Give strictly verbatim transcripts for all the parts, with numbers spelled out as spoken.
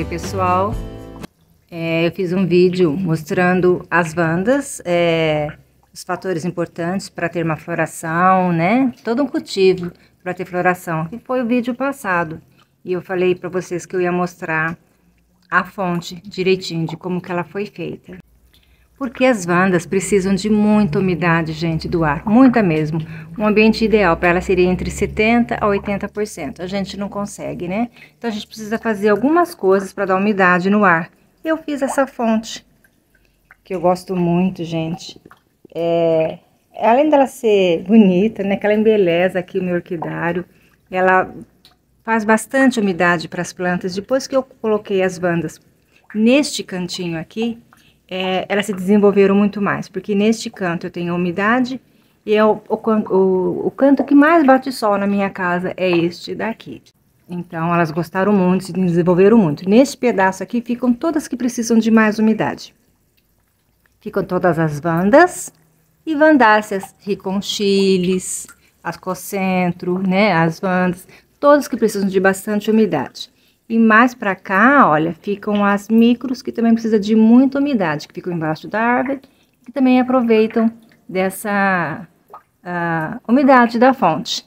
pessoal, é, eu fiz um vídeo mostrando as vandas, é, os fatores importantes para ter uma floração, né? Todo um cultivo para ter floração, que foi o vídeo passado. E eu falei para vocês que eu ia mostrar a fonte direitinho de como que ela foi feita. Porque as vandas precisam de muita umidade, gente, do ar, muita mesmo. Um ambiente ideal para ela seria entre setenta por cento a oitenta por cento. A gente não consegue, né? Então a gente precisa fazer algumas coisas para dar umidade no ar. Eu fiz essa fonte, que eu gosto muito, gente. É, além dela ser bonita, né, que ela embeleza aqui o meu orquidário, ela faz bastante umidade para as plantas. Depois que eu coloquei as vandas neste cantinho aqui, É, elas se desenvolveram muito mais, porque neste canto eu tenho a umidade e é o, o, o, o canto que mais bate sol na minha casa é este daqui. Então elas gostaram muito, se desenvolveram muito. Neste pedaço aqui ficam todas que precisam de mais umidade. Ficam todas as vandas e vandáceas, riconchiles, as cocentro, né, as vandas, todas que precisam de bastante umidade. E mais pra cá, olha, ficam as micros, que também precisa de muita umidade, que ficam embaixo da árvore, que também aproveitam dessa uh, umidade da fonte.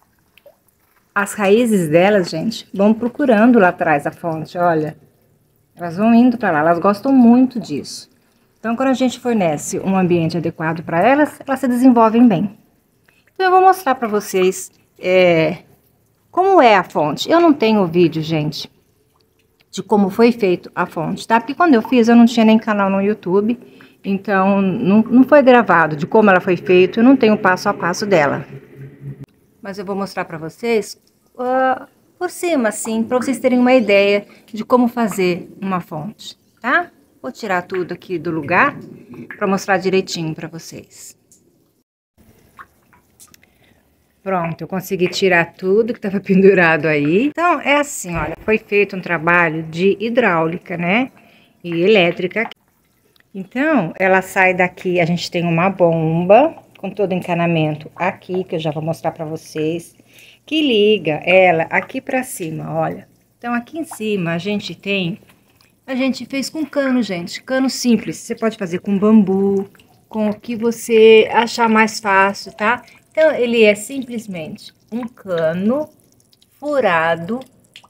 As raízes delas, gente, vão procurando lá atrás a fonte, olha. Elas vão indo pra lá, elas gostam muito disso. Então, quando a gente fornece um ambiente adequado para elas, elas se desenvolvem bem. Então, eu vou mostrar pra vocês... É, como é a fonte? Eu não tenho vídeo, gente, de como foi feito a fonte, tá? Porque quando eu fiz, eu não tinha nem canal no YouTube, então não, não foi gravado de como ela foi feita, eu não tenho o passo a passo dela. Mas eu vou mostrar pra vocês uh, por cima, assim, pra vocês terem uma ideia de como fazer uma fonte, tá? Vou tirar tudo aqui do lugar pra mostrar direitinho pra vocês. Pronto, eu consegui tirar tudo que estava pendurado aí. Então, é assim, olha, foi feito um trabalho de hidráulica, né? E elétrica. Então, ela sai daqui, a gente tem uma bomba com todo o encanamento aqui, que eu já vou mostrar para vocês, que liga ela aqui para cima, olha. Então, aqui em cima a gente tem, a gente fez com cano, gente, cano simples. Você pode fazer com bambu, com o que você achar mais fácil, tá? Então, ele é simplesmente um cano furado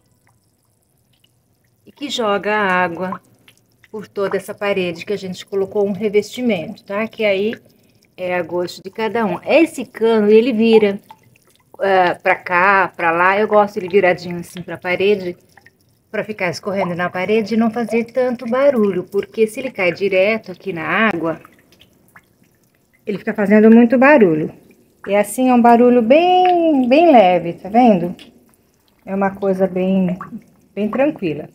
e que joga água por toda essa parede que a gente colocou um revestimento, tá? Que aí é a gosto de cada um. Esse cano, ele vira uh, pra cá, pra lá. Eu gosto ele viradinho assim pra parede, pra ficar escorrendo na parede e não fazer tanto barulho, porque se ele cai direto aqui na água, ele fica fazendo muito barulho. E assim é um barulho bem, bem leve, tá vendo? É uma coisa bem, bem tranquila.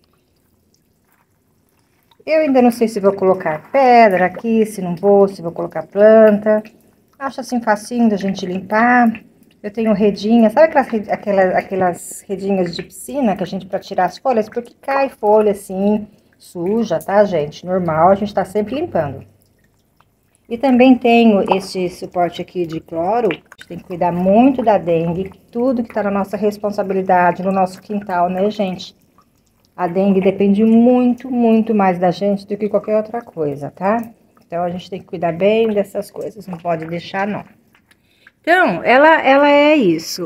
Eu ainda não sei se vou colocar pedra aqui, se não vou, se vou colocar planta. Acho assim facinho da gente limpar. Eu tenho redinha, sabe aquelas, aquelas, aquelas redinhas de piscina que a gente, pra tirar as folhas? Porque cai folha assim, suja, tá, gente? Normal, a gente tá sempre limpando. E também tenho esse suporte aqui de cloro. A gente tem que cuidar muito da dengue, tudo que tá na nossa responsabilidade, no nosso quintal, né, gente? A dengue depende muito, muito mais da gente do que qualquer outra coisa, tá? Então, a gente tem que cuidar bem dessas coisas, não pode deixar, não. Então, ela, ela é isso.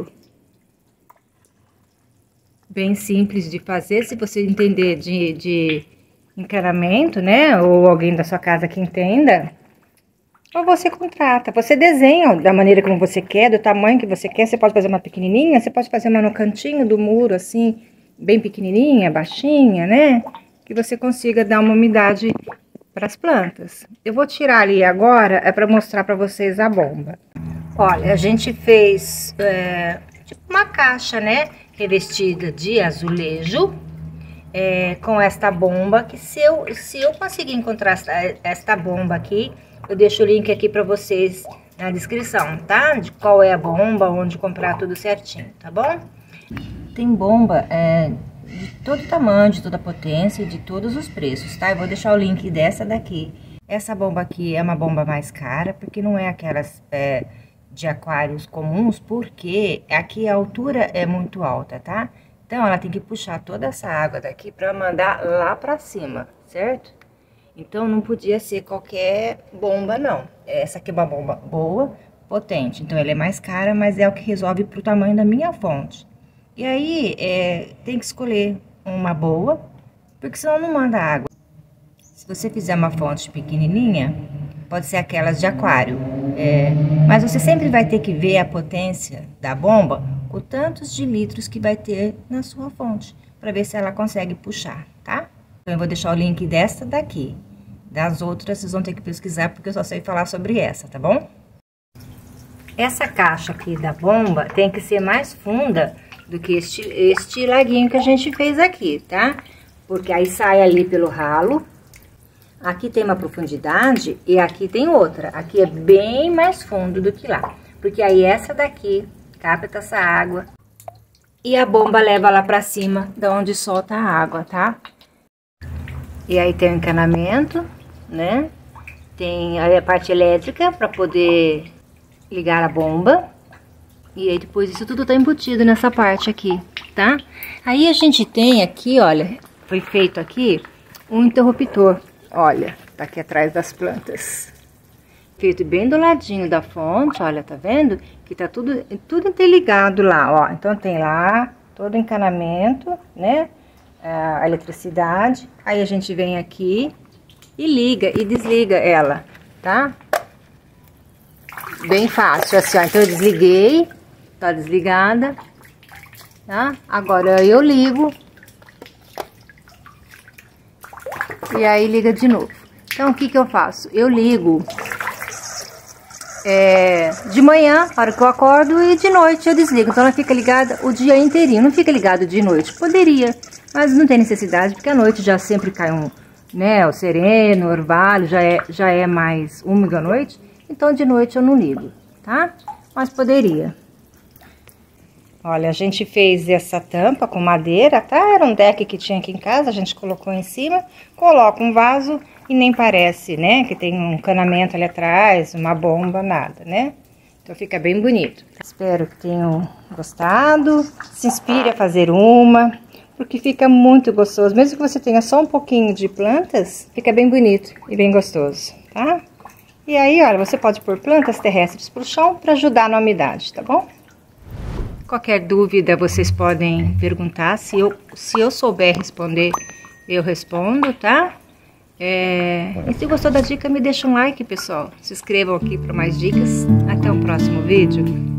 Bem simples de fazer, se você entender de, de encanamento, né? Ou alguém da sua casa que entenda... Ou você contrata, você desenha da maneira como você quer, do tamanho que você quer. Você pode fazer uma pequenininha, você pode fazer uma no cantinho do muro, assim, bem pequenininha, baixinha, né? Que você consiga dar uma umidade para as plantas. Eu vou tirar ali agora, é para mostrar para vocês a bomba. Olha, a gente fez é, tipo uma caixa, né? Revestida de azulejo, é, com esta bomba, que se eu, se eu conseguir encontrar esta, esta bomba aqui... Eu deixo o link aqui para vocês na descrição, tá? De qual é a bomba, onde comprar tudo certinho, tá bom? Tem bomba é, de todo tamanho, de toda potência e de todos os preços, tá? Eu vou deixar o link dessa daqui. Essa bomba aqui é uma bomba mais cara, porque não é aquelas é, de aquários comuns, porque aqui a altura é muito alta, tá? Então, ela tem que puxar toda essa água daqui para mandar lá para cima, certo? Então, não podia ser qualquer bomba, não. Essa aqui é uma bomba boa, potente. Então, ela é mais cara, mas é o que resolve pro tamanho da minha fonte. E aí, é, tem que escolher uma boa, porque senão não manda água. Se você fizer uma fonte pequenininha, pode ser aquelas de aquário. É, mas você sempre vai ter que ver a potência da bomba, o tantos de litros que vai ter na sua fonte, para ver se ela consegue puxar, tá? Então, eu vou deixar o link desta daqui. Das outras, vocês vão ter que pesquisar, porque eu só sei falar sobre essa, tá bom? Essa caixa aqui da bomba tem que ser mais funda do que este, este laguinho que a gente fez aqui, tá? Porque aí sai ali pelo ralo. Aqui tem uma profundidade e aqui tem outra. Aqui é bem mais fundo do que lá. Porque aí essa daqui capta essa água e a bomba leva lá pra cima, da onde solta a água, tá? E aí tem o encanamento, né? Tem aí a parte elétrica para poder ligar a bomba. E aí depois isso tudo tá embutido nessa parte aqui, tá? Aí a gente tem aqui, olha, foi feito aqui um interruptor. Olha, tá aqui atrás das plantas. Feito bem do ladinho da fonte, olha, tá vendo? Que tá tudo, tudo interligado lá, ó. Então tem lá todo o encanamento, né? A eletricidade. Aí a gente vem aqui e liga e desliga ela, tá? Bem fácil, assim, ó. Então eu desliguei, tá desligada, tá? Agora eu ligo. E aí liga de novo. Então o que que eu faço? Eu ligo é, de manhã, na hora que eu acordo, e de noite eu desligo. Então ela fica ligada o dia inteirinho, não fica ligada de noite. Poderia, mas não tem necessidade, porque à noite já sempre cai um, né, o sereno, o orvalho, já é, já é mais úmido à noite. Então de noite eu não ligo, tá? Mas poderia. Olha, a gente fez essa tampa com madeira, tá? Era um deck que tinha aqui em casa, a gente colocou em cima, coloca um vaso e nem parece, né? Que tem um encanamento ali atrás, uma bomba, nada, né? Então fica bem bonito. Espero que tenham gostado, se inspire a fazer uma, porque fica muito gostoso. Mesmo que você tenha só um pouquinho de plantas, fica bem bonito e bem gostoso, tá? E aí, olha, você pode pôr plantas terrestres pro chão para ajudar na umidade, tá bom? Qualquer dúvida vocês podem perguntar, se eu, se eu souber responder, eu respondo, tá? É, e se gostou da dica, me deixa um like, pessoal. Se inscrevam aqui para mais dicas. Até o próximo vídeo.